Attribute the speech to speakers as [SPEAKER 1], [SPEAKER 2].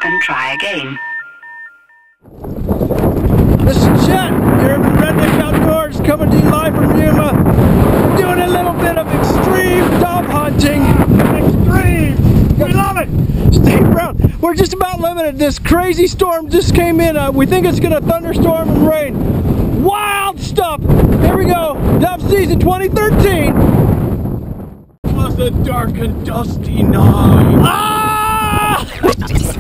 [SPEAKER 1] can try again.
[SPEAKER 2] This is Chet, Urban Redneck Outdoors, coming to you live from Yuma. We're doing a little bit of extreme dove hunting. Extreme! We love it! Stay around. We're just about limited. This crazy storm just came in. We think it's going to thunderstorm and rain. Wild stuff! Here we go. Dove season 2013. It was a dark and dusty night. Ah!